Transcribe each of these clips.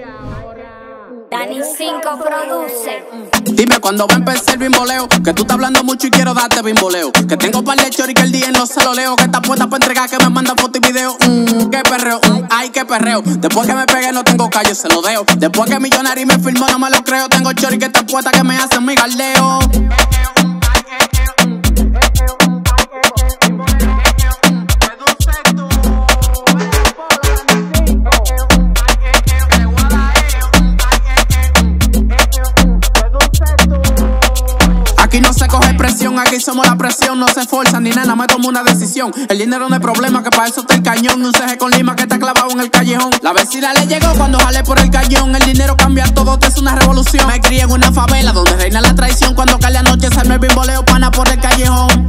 Dani 5 produce. Dime cuándo va a empezar el bimboleo, que tú estás hablando mucho y quiero darte bimboleo. Que tengo par de chori que el día no se lo leo. Que estás puesta para entregar, que me manda foto y video. Qué perreo, ay qué perreo. Después que me pegué no tengo calle, se lo deo. Después que Millonario me filmó no me lo creo. Tengo chori que están puesta que me hacen mi galdeo. Aquí no se coge presión, aquí somos la presión. No se esfuerzan ni nada, me tomo una decisión. El dinero no es problema, que para eso está el cañón. Un ceje con lima que está clavado en el callejón. La vecina le llegó cuando jalé por el cañón. El dinero cambia todo, es una revolución. Me crié en una favela donde reina la traición. Cuando cae la noche se arma el bimboleo, pana por el callejón.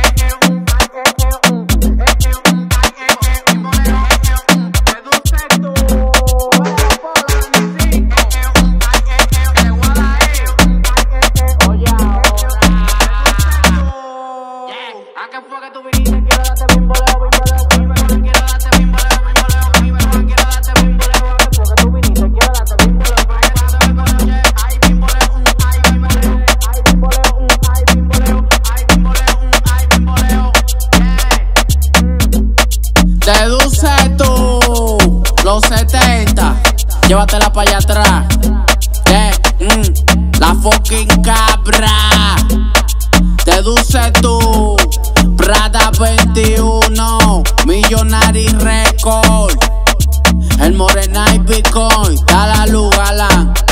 Deduce tú los 70, llévatela para allá atrás. La fucking cabra. Deduce tú, Prada 21, Millonario Record, el Morena y Bitcoin, da la luz, galán.